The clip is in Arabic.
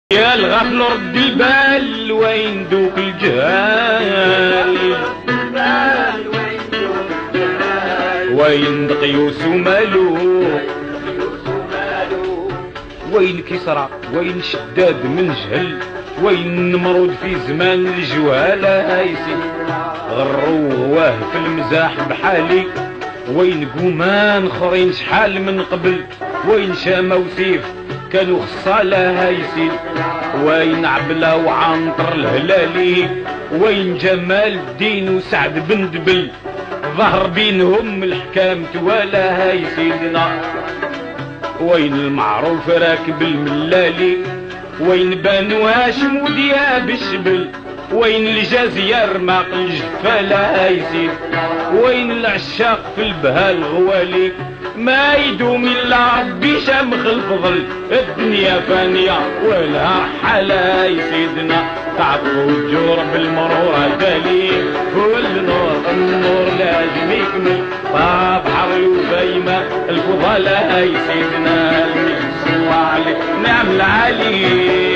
يا الغفل رد البال وين دوك الجهال، وين دقيوس ومالو، وين كسرى وين شداد من جهل، وين نمرود في زمان الجوالة هايسي غروه في المزاح بحالي، وين قومان خرين شحال من قبل، وين شامة وسيف كانوا خصالة هايسين، وين عبلة وعنطر الهلالي، وين جمال الدين وسعد بن دبل ظهر بينهم الحكام توالا هايسيدنا، وين المعروف راكب الملالي، وين بانو هاشم ودياب الشبل، وين الجزية رماق الجفالة هايسين، وين العشاق في البها الغوالي، ما يدوم الا ربي شامخ الفضل، الدنيا فانية ولها حالة يسيدنا، تعطوا الجور بالمرور تالي، كل نور النور لازم يكمل، طاب حر وبايمة الفضلاء يسيدنا، المجد عليك نعم العالي.